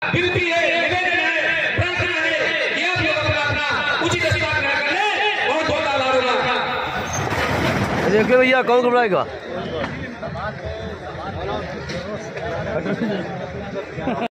विनती है, निवेदन है, प्रार्थना है कि आप लोग अपना उचित स्थान ग्रहण कर लें। बहुत बहुत आभार होगा। देखिए भैया कौन घबराएगा।